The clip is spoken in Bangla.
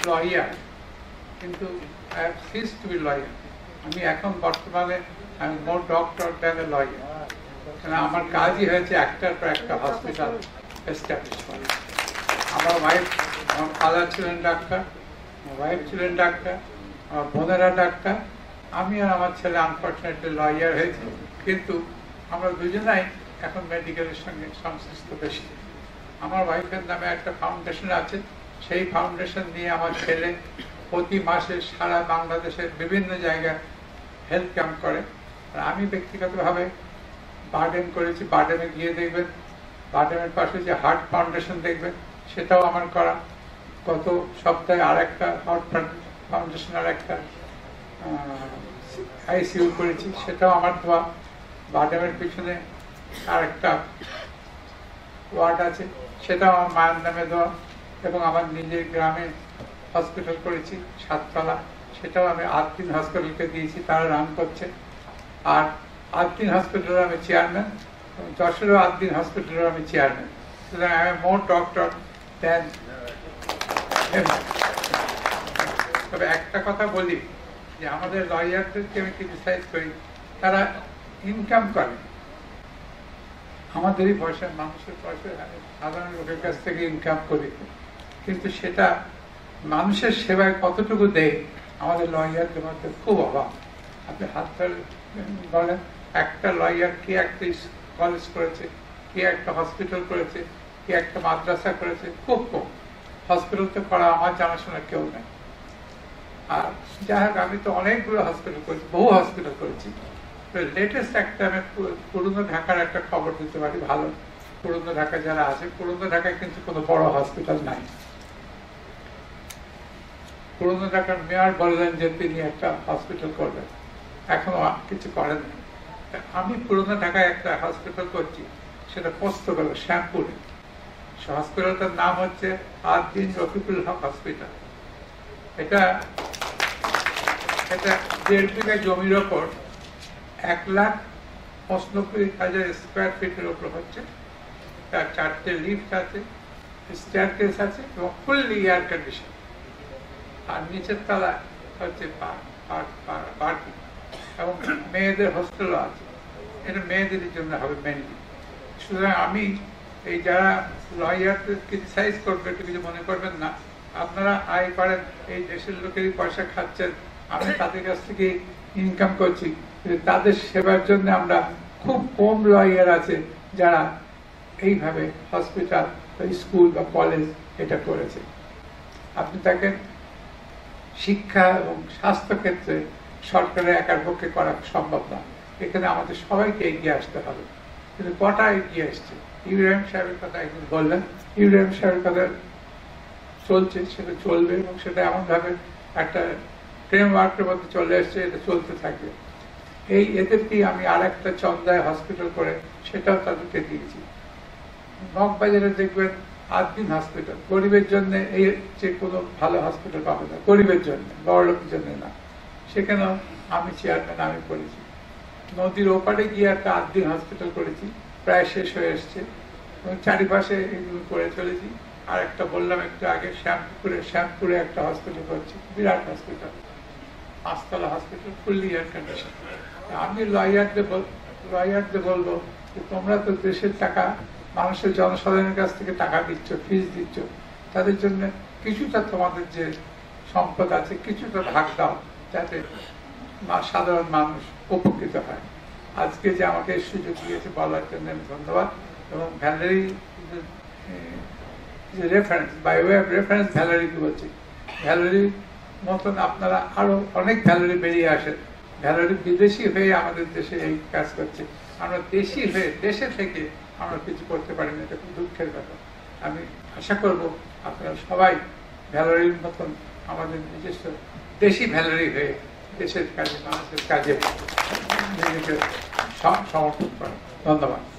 লয়ার, কিন্তু I have ceased to be lawyer. আমি এখন বর্তমানে আমি more doctor than a lawyer, কারণ আমার কাজই হয়েছে একটার পর একটা হসপিটাল এস্টাবলিশ করা। আমার ওয়াইফ, আমার ফাদার ছিলেন ডাক্তার, আমার ওয়াইফ ছিলেন ডাক্তার, আমার বোনেরা ডাক্তার, আমি আর আমার ছেলে আনফর্চুনেটলি লয়ার হয়েছি, কিন্তু আমরা দুজনাই এখন মেডিকেলের সঙ্গে সংশ্লিষ্ট বেশি। আমার ওয়াইফের নামে একটা ফাউন্ডেশন আছে, সেই ফাউন্ডেশন নিয়ে আমার ছেলে প্রতি মাসে সারা বাংলাদেশের বিভিন্ন জায়গায় হেলথ ক্যাম্প করে। আর আমি ব্যক্তিগতভাবে বার্ডেন করেছি, বার্ডেনে গিয়ে দেখবেন, বার্ডেনের পাশে যে হার্ট ফাউন্ডেশন দেখবেন সেটাও আমার করা। গত সপ্তাহে আর একটা হার্ট ফাউন্ডেশন আর একটা আইসিইউ করেছি, সেটাও আমার দেওয়া। বার্ডেনের পিছনে আর একটা ওয়ার্ড আছে, সেটাও আমার মায়ের নামে দেওয়া। এবং আমার নিজের গ্রামে হসপিটাল করেছি সাততলা, সেটাও আমি আদ্দিন হসপিটালকে দিয়েছি, তারা রান করছে। আর আদ্দিন হসপিটালের আমি চেয়ারম্যান, এবং যশোরেও আদ্দিন হসপিটালের আমি চেয়ারম্যান। সুতরাং আমি মোর ডক্টর দেন। তবে একটা কথা বলি, যে আমাদের লয়ারদেরকে আমি ক্রিটিসাইজ করি, তারা ইনকাম করে আমাদেরই পয়সা, মানুষের পয়সা, সাধারণ লোকের কাছ থেকে ইনকাম করি, কিন্তু সেটা মানুষের সেবায় কতটুকু দেয় আমাদের লয়ারদের মধ্যে খুব অভাব। আপনি হাত ধরে বলেন, একটা লয়ার কে একটা কলেজ করেছে, কে একটা হসপিটাল করেছে, কে একটা মাদ্রাসা করেছে? খুব কম। হসপিটাল তো করা আমার জানাশোনা কেউ নেই। আর যাই হোক, আমি তো অনেকগুলো হসপিটাল করেছি, বহু হসপিটাল করেছি। লেটেস্ট একটা আমি পুরনো ঢাকার একটা খবর দিতে পারি, ভালো। পুরনো ঢাকা যারা আছে, পুরনো ঢাকায় কিন্তু কোনো বড় হসপিটাল নাই। পুরনো ঢাকার মেয়র বললেন যে তিনি একটা হসপিটাল করবেন, এখনো কিছু করেন না। আমি পুরনো ঢাকায় একটা হসপিটাল করছি, সেটা পোস্তগোলা, শ্যামপুরে। হসপিটালটার নাম হচ্ছে আদ্দিন রফিকুল হক হসপিটাল। এটা 1.5 বিঘা জমির ওপর 1,95,000 স্কোয়ার ফিটের উপর হচ্ছে। তার 4টে লিফট আছে, স্টেয়ারকেস আছে, এবং ফুললি এয়ার কন্ডিশন। আর নিচের তলা হচ্ছে পার্কিং, এবং মেয়েদের হোস্টেলও আছে। এটা মেয়েদের জন্য হবে মেনলি। সুতরাং আমি এই যারা লয়ারদের ক্রিটিসাইজ করবে, একটু কিছু মনে করবেন না। আপনারা আয় করেন, এই দেশের লোকেরই পয়সা খাচ্ছেন, আমি তাদের কাছ থেকে ইনকাম করছি, কিন্তু তাদের সেবার জন্য আমরা খুব কম লয়ার আছে যারা এইভাবে হসপিটাল বা স্কুল বা কলেজ এটা করেছে। আপনি দেখেন, শিক্ষা এবং স্বাস্থ্য ক্ষেত্রে সরকারের একার পক্ষে করা সম্ভব না, এখানে আমাদের সবাইকে এগিয়ে আসতে হবে। কিন্তু কটা এগিয়ে আসছে? ইব্রাহিম সাহেবের কথা একদিন বললেন, ইব্রাহিম সাহেবের কথা চলছে, সেটা চলবে, এবং সেটা এমনভাবে একটা ফ্রেমওয়ার্কের মধ্যে চলে আসছে, এটা চলতে থাকবে। এদেরকেই আমি আর একটা চন্দায় হসপিটাল করে সেটাও তাদেরকে দিয়েছি। মগবাজারে দেখবেন আদ্দিন হসপিটাল, গরিবের জন্য এই যে কোনো ভালো হসপিটাল পাবে না, গরিবের জন্য, বড় লোকের জন্য না। সেখানেও আমি চেয়ারম্যান, আমি করেছি। নদীর ওপারে গিয়ে একটা আদ্দিন হসপিটাল করেছি, প্রায় শেষ হয়ে এসছে, এবং চারিপাশে এগুলো করে চলেছি। আর একটা বললাম একটু আগে, শ্যামপুরে একটা হসপিটাল করছি, বিরাট হসপিটাল, 5তলা হসপিটাল, ফুললি এয়ার কন্ডিশন। আমি লয়ারদের বলবো যে তোমরা তো দেশের টাকা, মানুষের জনসাধারণের কাছ থেকে টাকা দিচ্ছ, ফিস দিচ্ছ, তাদের জন্য কিছুটা তোমাদের যে সম্পদ আছে কিছুটা ভাগ দাও, যাতে সাধারণ মানুষ উপকৃত হয়। আজকে যে আমাকে সুযোগ দিয়েছে বলার জন্য আমি ধন্যবাদ। এবং ভ্যালেরি যে reference, by way of reference Valerie কি বলছি, ভ্যালেরির মতন আপনারা আরো অনেক ভ্যালেরি বেরিয়ে আসেন। ভ্যালেরি বিদেশি হয়ে আমাদের দেশে এই কাজ করছে, আমরা দেশি হয়ে দেশে থেকে আমরা কিছু করতে পারি না, এটা খুব দুঃখের ব্যাপার। আমি আশা করব আপনারা সবাই ভ্যালেরির মতন আমাদের নিজস্ব দেশি ভ্যালেরি হয়ে দেশের কাজে, মানুষের কাজে নিজেকে সমর্থন করেন। ধন্যবাদ।